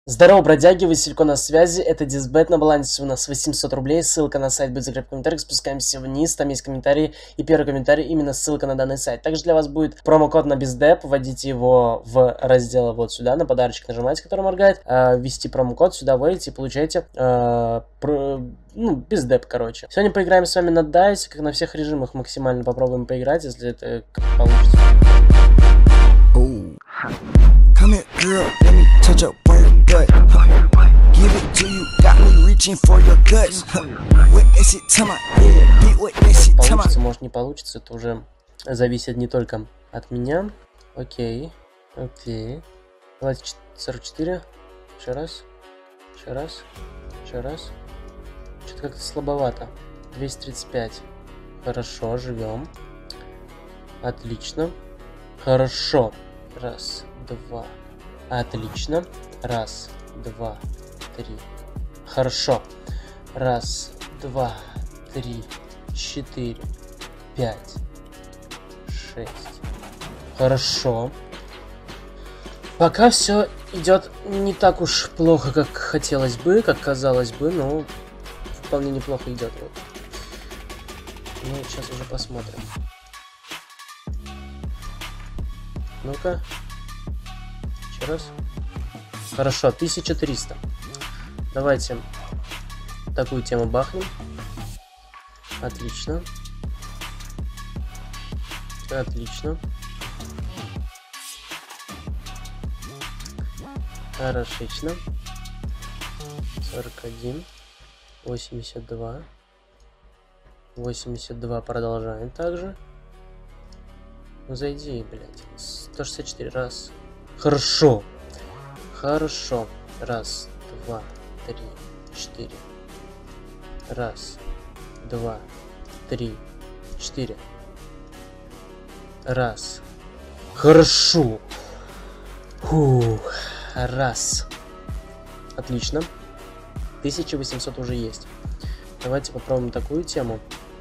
Здорово, бродяги, Василько на связи, это Дисбет, на балансе у нас 800 рублей, ссылка на сайт будет в закрепленных комментариях, спускаемся вниз, там есть комментарии, и первый комментарий именно ссылка на данный сайт. Также для вас будет промокод на бездеп, вводите его в раздел вот сюда, на подарочек нажимаете, который моргает, ввести промокод, сюда вводите и получаете, бездеп, короче. Сегодня поиграем с вами на дайсе, как на всех режимах максимально попробуем поиграть, если это получится. Come here, girl, let me touch up on your butt. Give it to you, got me reaching for your guts. Witness it to my head, beat witness it to my... Получится, может не получится, это уже зависит не только от меня. Окей, окей. Давайте 44. Еще раз. Еще раз. Еще раз. Что-то как-то слабовато. 235. Хорошо, живем. Отлично. Хорошо. Раз, два. Отлично. Раз, два, три. Хорошо. Раз, два, три, 4, 5, 6. Хорошо. Пока все идет не так уж плохо, как хотелось бы, как казалось бы, но вполне неплохо идет. Вот. Ну, сейчас уже посмотрим. Ну-ка. Еще раз. Хорошо, 1300. Давайте такую тему бахнем. Отлично. Отлично. Хорошечно. 41. 82. 82 продолжаем также. Ну зайди, блядь. 164 раз. Хорошо. Хорошо. Раз, два, три, 4. Раз, два, три, 4. Раз. Хорошо. Фух. Раз. Отлично. 1800 уже есть. Давайте попробуем такую тему.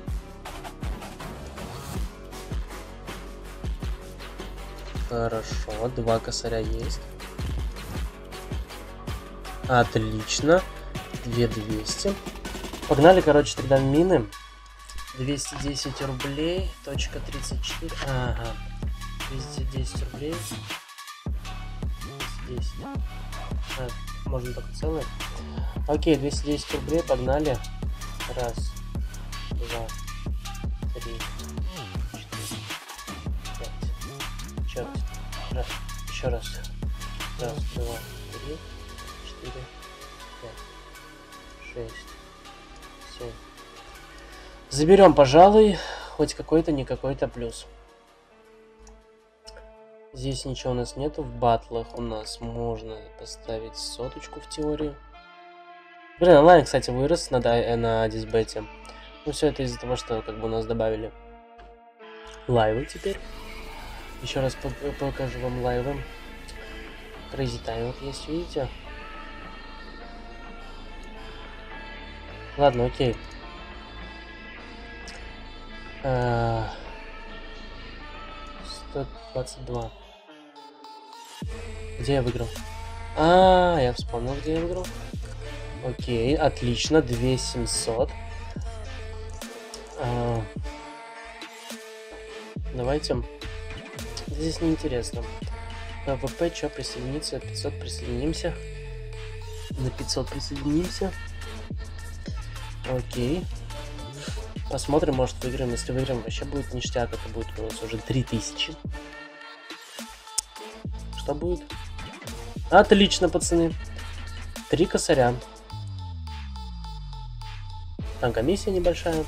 Хорошо. 2 косаря есть. Отлично. 2200. Погнали, короче, тогда мины. 210 рублей. Точка 34. Ага. 210 рублей. 210. Можно только целое. Окей, 210 рублей. Погнали. Раз. Два. Три. 4. 5. Еще раз. Раз. Еще раз. Раз, два, три. 4, 5, 6, 7. Заберем, пожалуй, хоть какой-то, не какой-то плюс. Здесь ничего у нас нету. В батлах у нас можно поставить соточку в теории. Блин, онлайн, кстати, вырос на дисбете. Ну, все это из-за того, что как бы у нас добавили лайвы теперь. Еще раз покажу вам лайвы. Crazy Time вот есть, видите? Ладно, окей. 122. Где я выиграл? Я вспомнил, где я выиграл. Окей, отлично. 2700. Давайте. Здесь неинтересно. ВП, что, присоединиться? 500 присоединимся. На 500 присоединимся. Окей. Посмотрим, может выиграем. Если выиграем, вообще будет ништяк. Это будет у нас уже 3000. Что будет? Отлично, пацаны. 3 косаря. Там комиссия небольшая.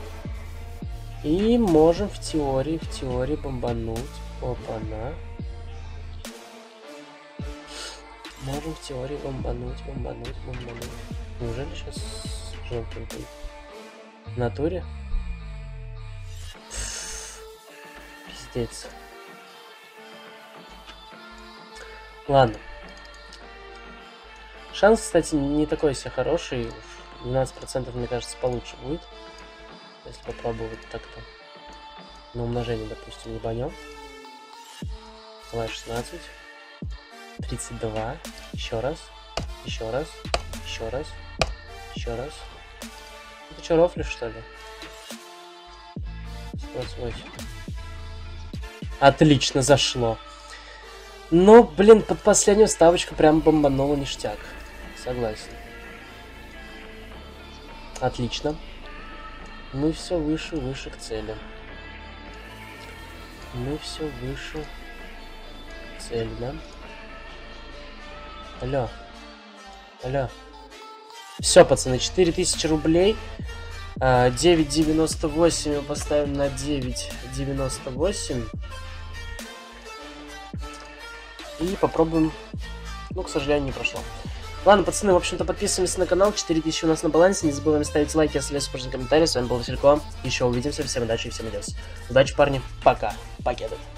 И можем в теории бомбануть. Опа-на. Можем в теории бомбануть. Неужели сейчас желтый будет? В натуре? Пиздец. Ладно. Шанс, кстати, не такой себе хороший. 12%, мне кажется, получше будет. Если попробовать так-то. На умножение, допустим, ебанем. Давай 16. 32. Еще раз. Еще раз. Еще раз. Еще раз. Ты что, рофлишь, что ли? 28. Отлично, зашло. Ну, блин, под последнюю ставочку прям бомбануло ништяк. Согласен. Отлично. Мы все выше и выше к цели. Мы все выше к цели, да? Алло. Алло. Все, пацаны, 4000 рублей. 9,98 мы поставим на 9,98. И попробуем. Ну, к сожалению, не прошло. Ладно, пацаны, в общем-то, подписываемся на канал. 4000 у нас на балансе. Не забываем ставить лайки, оставлять комментарии. С вами был Василько. Еще увидимся. Всем удачи и всем адьос. Удачи, парни. Пока. Покедов.